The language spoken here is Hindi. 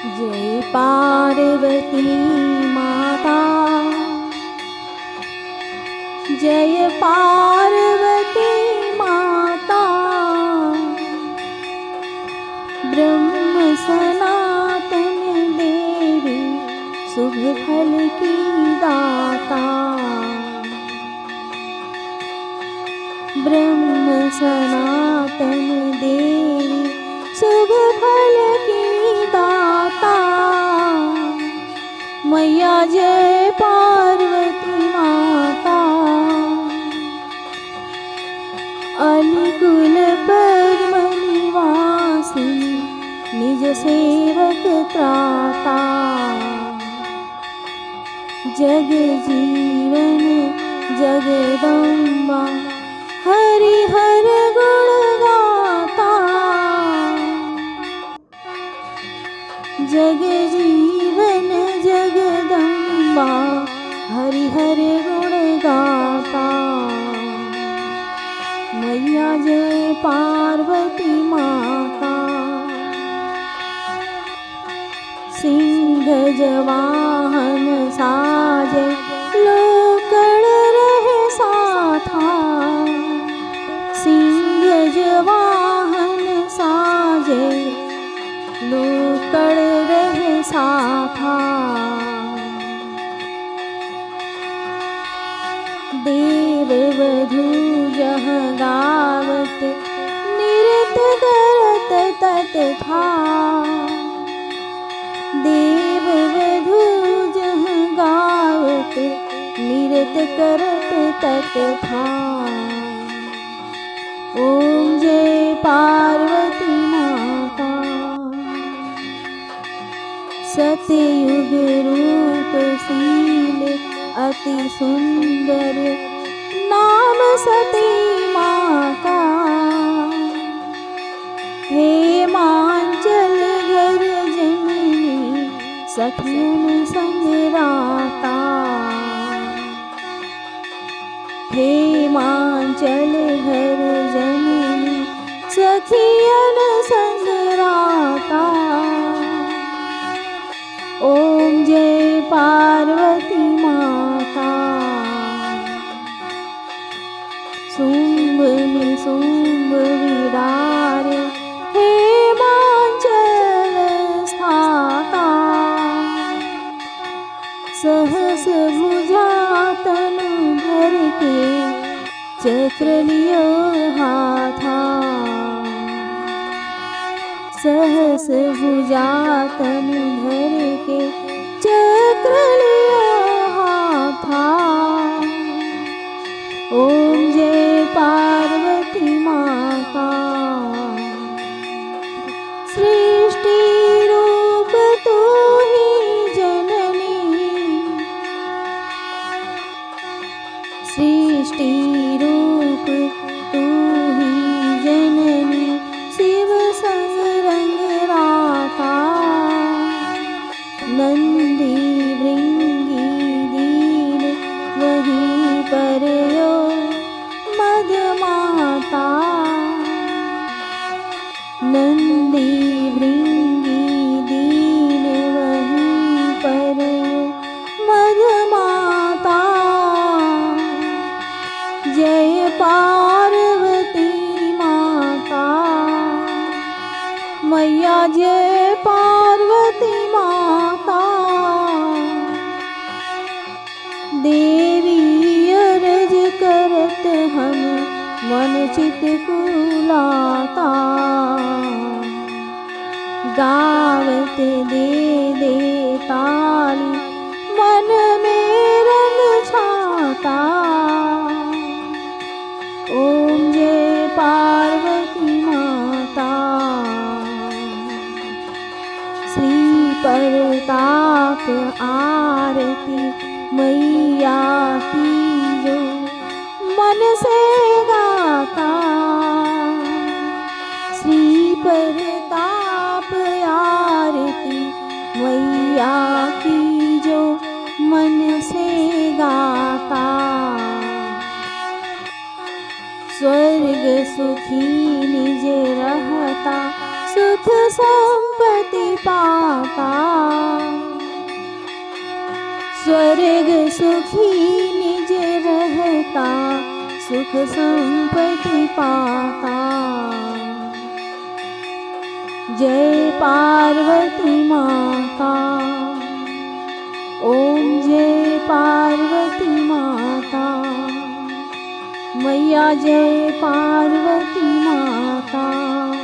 जय पार्वती माता, जय पार्वती माता। ब्रह्म सनातन देवी शुभ फल की दाता। ब्रह्म सनातन देवी शुभ फल की दाता। मैया जय पार्वती माता। अलिकुल पद्म निवासिनी निज सेवक त्राता। जग जीवन जगदम्बा हरि हर गुण गाता। जग जीवन जगदम्बा हरि हर गुण गाता। मैया जय पार्वती माता। सिंह जवाहन साजे लोकड़ रहे साथा। सिंह जवाहन साजे लोकड़ रहे साथा। देव वधू जह गावत नृत्य करत तत था। देव वधू जह गावत नृत्य करत तत था। ओम जय पार्वती माता। सतयुग रूपशील अति सुंदर नाम सती माँ का। हे मांचल घर जननी सखियन संग राता। हे मांचल घर जननी सखियन संग राता। ओम जय पार्वती माता। शुंभ निशुंभ विदारे हे मांचल स्थाता। सहस भुजा तनु धर के चक्र लियो हाथा। सहस भुजा तनु धर के चक्र लियो हाथा। ओम जय पार्वती माता। सृष्टि रूप तू ही जननी। सृष्टि रूप तू ही जननी शिव संग रंग राता। नंदी भृंगी दीन वहीं पर यो मद माता। नंदी भृंगी दीन वहीं पर यो मद माता। जय पार्वती माता। मैया जय पार्वती माता। देवी अरज करत हम मन चित कुलाता। गावत दे दे ताली मन में रंग छाता। ओम जय पार्वती माता। श्री प्रताप आरती मैया की जो मन से गाता। श्री प्रताप आरती मैया की जो मन से गाता। स्वर्ग सुखी निज रहता सुख संपत्ति संपत्ति पाता। स्वर्ग सुखी निज रहता, सुख संपत्ति पाता। जय पार्वती माता, ओम जय पार्वती माता, मैया जय पार्वती माता।